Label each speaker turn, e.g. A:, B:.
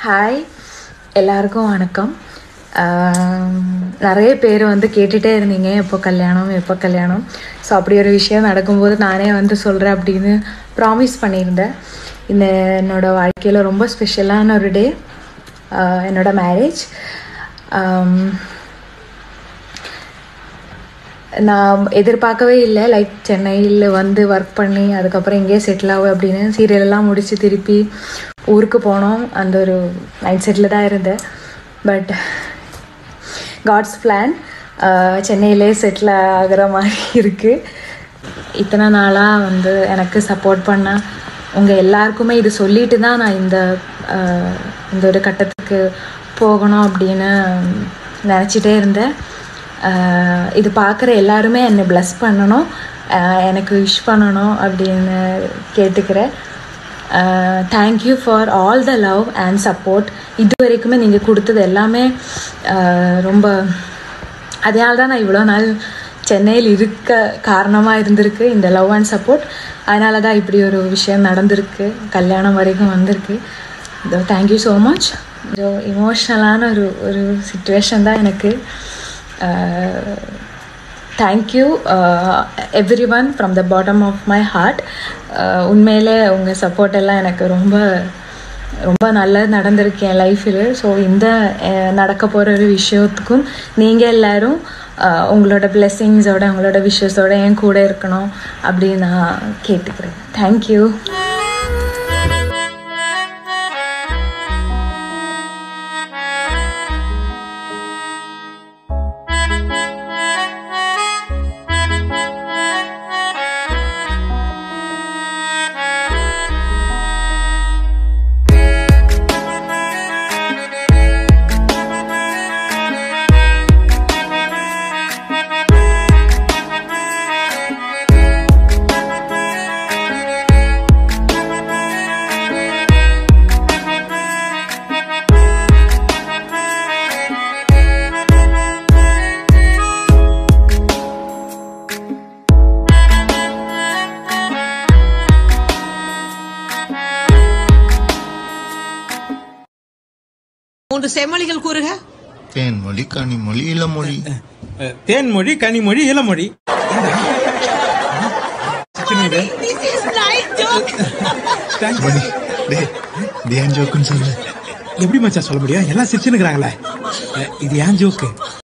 A: Hi எல்லாருக்கும் வணக்கம். நிறைய பேர் வந்து கேட்டுகிட்டே இருந்தீங்க எப்போ கல்யாணம். ஸோ அப்படி ஒரு விஷயம் நடக்கும்போது நானே வந்து சொல்கிறேன் அப்படின்னு ப்ராமிஸ் பண்ணியிருந்தேன். இந்த என்னோடய வாழ்க்கையில் ரொம்ப ஸ்பெஷலான ஒரு டே, என்னோடய மேரேஜ். நான் எதிர்பார்க்கவே இல்லை, லைக் சென்னையில் வந்து ஒர்க் பண்ணி அதுக்கப்புறம் இங்கேயே செட்டில் ஆகும் அப்படின்னு. சீரியலெல்லாம் முடித்து திருப்பி ஊருக்கு போனோம். அந்த ஒரு மைண்ட் செட்டில் தான் இருந்தேன். பட் காட்ஸ் பிளான், சென்னையிலே செட்டில் ஆகிற மாதிரி இருக்குது. இத்தனை நாளாக வந்து எனக்கு சப்போர்ட் பண்ண உங்கள் எல்லாருக்குமே இது சொல்லிட்டு தான் நான் இந்த ஒரு கட்டத்துக்கு போகணும் அப்படின்னு நினச்சிட்டே இருந்தேன். இது பார்க்குற எல்லாருமே என்னை ப்ளஸ் பண்ணணும், எனக்கு விஷ் பண்ணணும் அப்படின்னு கேட்டுக்கிறேன். Thank you for all the love and support. இது வரைக்குமே நீங்கள் கொடுத்தது எல்லாமே ரொம்ப, அதனால தான் நான் இவ்வளோ நாள் சென்னையில் இருக்க காரணமாக இருந்திருக்கு இந்த லவ் அண்ட் சப்போர்ட். அதனால தான் இப்படி ஒரு விஷயம் நடந்திருக்கு, கல்யாணம் வரைக்கும் வந்திருக்கு. Thank you so much. கொஞ்சம் இமோஷ்னலான ஒரு சிச்சுவேஷன் தான் எனக்கு. Thank you every one from the bottom of my heart. உண்மையிலே உங்கள் சப்போர்ட் எல்லாம் எனக்கு ரொம்ப ரொம்ப நல்லது நடந்திருக்கு என் லைஃப்பில். ஸோ இந்த நடக்க போகிற ஒரு விஷயத்துக்கும் நீங்கள் எல்லோரும் உங்களோட பிளெஸ்ஸிங்ஸோட உங்களோட விஷஸோட என் கூட இருக்கணும் அப்படின்னு நான் கேட்டுக்கிறேன். தேங்க்யூ.
B: மூன்று செம்மொழிகள் கூறுக.
C: தேன்மொழி, கனிமொழி, இளமொழி.
D: தேன்மொழி, கனிமொழி, இளமொழி.
C: எப்படி
D: மச்சான் சொல்ல முடியும்? எல்லாம் சிரிச்சுன்னு இருக்கிறாங்களே. இது ஏன் ஜோக்கு?